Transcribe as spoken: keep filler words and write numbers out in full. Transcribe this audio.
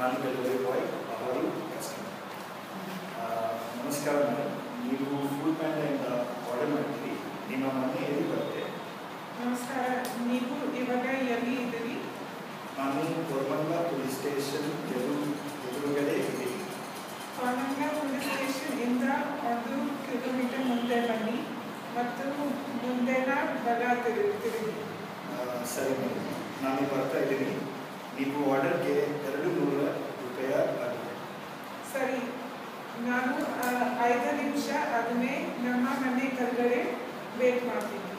ನಾನು delivery boy, ಅವರು customer. ನಮಸ್ಕಾರ ಮೇಡಮ್, ನೀವು ಫುಡ್ ಪ್ಯಾಂಡಿಂದ ಆರ್ಡರ್ ಮಾಡ್ತೀರಿ, ನಿಮ್ಮ ಮನೆ ಎಲ್ಲಿ ಬರುತ್ತೆ? ನಮಸ್ಕಾರ, ನೀವು ಇವಾಗ ಎಲ್ಲಿ ಇದ್ದೀರಿ? ನಾನು ಕೋರಮಂಗಲ ಪೊಲೀಸ್ ಸ್ಟೇಷನ್ ಎದುರು ಎದುರುಗಡೆ ಇದ್ದೀನಿ. ಕೋರಮಂಗಲ ಪೊಲೀಸ್ ಸ್ಟೇಷನ್ ಇಂದ ಒಂದು ಕಿಲೋಮೀಟರ್ ಮುಂದೆ ಬನ್ನಿ ಮತ್ತು ಮುಂದೆನ ಬಲ ತಿರುಗಿ ತಿರುಗಿ. ಸರಿ ಮೇಡಮ್, ನಾನು ಬರ್ತಾ ಇದ್ದೀನಿ. ನೀವು ಆರ್ಡರ್ಗೆ ಎರಡು ನೂರ ರೂಪಾಯಿ ಆಗುತ್ತೆ. ಸರಿ, ನಾನು ಐದು ನಿಮಿಷ ಆದಮೇಲೆ ನಮ್ಮ ಮನೆ ಕೆಳಗಡೆ ವೇಟ್ ಮಾಡ್ತೀನಿ.